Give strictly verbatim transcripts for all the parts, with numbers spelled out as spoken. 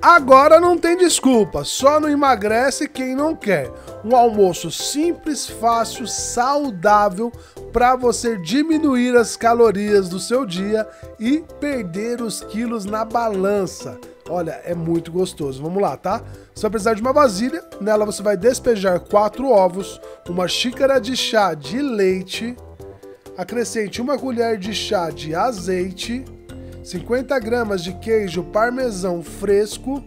Agora não tem desculpa, só não emagrece quem não quer. Um almoço simples, fácil, saudável para você diminuir as calorias do seu dia e perder os quilos na balança. Olha, é muito gostoso. Vamos lá, tá? Você vai precisar de uma vasilha, nela você vai despejar quatro ovos, uma xícara de chá de leite, acrescente uma colher de chá de azeite, cinquenta gramas de queijo parmesão fresco.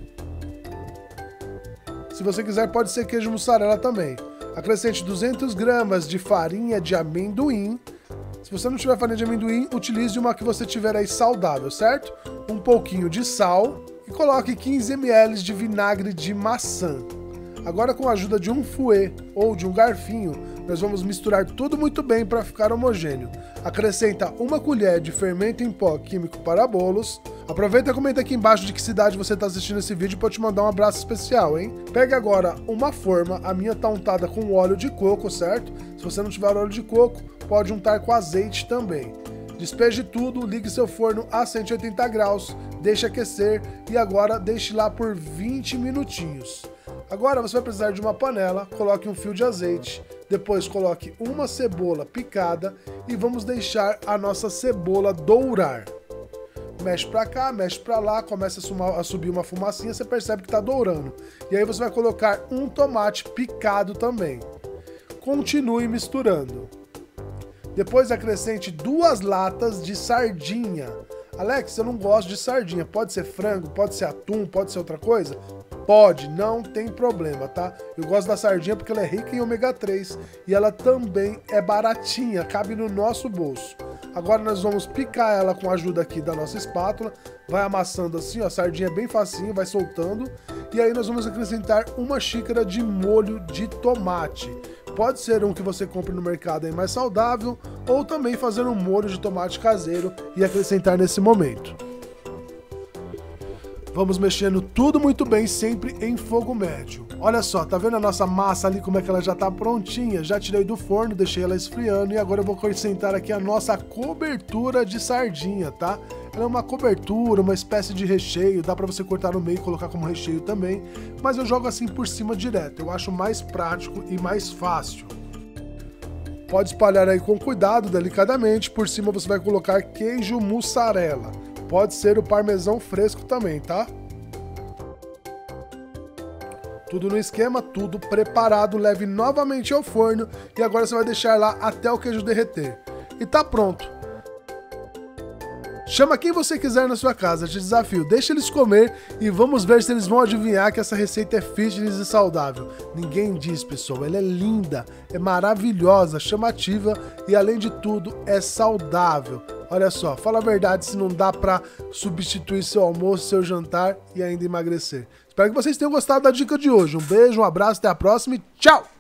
Se você quiser, pode ser queijo mussarela também. Acrescente duzentas gramas de farinha de amendoim. Se você não tiver farinha de amendoim, utilize uma que você tiver aí saudável, certo? Um pouquinho de sal e coloque quinze mililitros de vinagre de maçã. Agora, com a ajuda de um fouet ou de um garfinho, nós vamos misturar tudo muito bem para ficar homogêneo. Acrescenta uma colher de fermento em pó químico para bolos. Aproveita e comenta aqui embaixo de que cidade você está assistindo esse vídeo para eu te mandar um abraço especial, hein? Pega agora uma forma, a minha tá untada com óleo de coco, certo? Se você não tiver óleo de coco, pode untar com azeite também. Despeje tudo, ligue seu forno a cento e oitenta graus, deixe aquecer e agora deixe lá por vinte minutinhos. Agora você vai precisar de uma panela, coloque um fio de azeite, depois coloque uma cebola picada e vamos deixar a nossa cebola dourar. Mexe pra cá, mexe pra lá, começa a, sumar, a subir uma fumacinha, você percebe que tá dourando. E aí você vai colocar um tomate picado também. Continue misturando. Depois acrescente duas latas de sardinha. Alex, eu não gosto de sardinha. Pode ser frango, pode ser atum, pode ser outra coisa? Pode, não tem problema, tá? Eu gosto da sardinha porque ela é rica em ômega três e ela também é baratinha, cabe no nosso bolso. Agora nós vamos picar ela com a ajuda aqui da nossa espátula, vai amassando assim, ó, a sardinha é bem facinho, vai soltando. E aí nós vamos acrescentar uma xícara de molho de tomate. Pode ser um que você compre no mercado aí mais saudável, ou também fazer um molho de tomate caseiro e acrescentar nesse momento. Vamos mexendo tudo muito bem, sempre em fogo médio. Olha só, tá vendo a nossa massa ali, como é que ela já tá prontinha? Já tirei do forno, deixei ela esfriando e agora eu vou acrescentar aqui a nossa cobertura de sardinha, tá? Ela é uma cobertura, uma espécie de recheio, dá pra você cortar no meio e colocar como recheio também, mas eu jogo assim por cima direto, eu acho mais prático e mais fácil. Pode espalhar aí com cuidado, delicadamente, por cima você vai colocar queijo mussarela. Pode ser o parmesão fresco também, tá? Tudo no esquema, tudo preparado, leve novamente ao forno e agora você vai deixar lá até o queijo derreter. E tá pronto. Chama quem você quiser na sua casa, te desafio, deixa eles comer e vamos ver se eles vão adivinhar que essa receita é fitness e saudável. Ninguém diz, pessoal, ela é linda, é maravilhosa, chamativa e além de tudo é saudável. Olha só, fala a verdade se não dá pra substituir seu almoço, seu jantar e ainda emagrecer. Espero que vocês tenham gostado da dica de hoje. Um beijo, um abraço, até a próxima e tchau!